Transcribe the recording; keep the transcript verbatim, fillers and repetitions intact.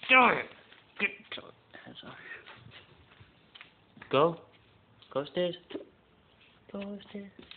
Do it. Get to it. That's all. Go. Go upstairs. Go upstairs.